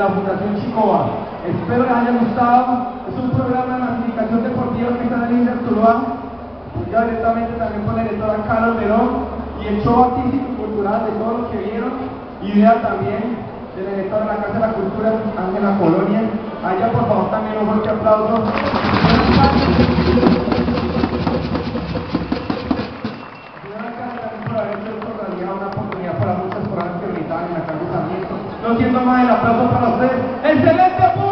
la Fundación Chicoba. Espero les haya gustado. Es un programa de masificación deportiva que está en el INSER Tuluá, ya directamente también con la directora Carlos Verón, y el show artístico y cultural de todos los que vieron, idea también del director de la Casa de la Cultura, Ángela Colonia. Allá por favor también un fuerte aplauso. Una oportunidad para muchas personas que brindaban en la calle Sarmiento. No siento más el aplauso para ustedes. ¡Excelente!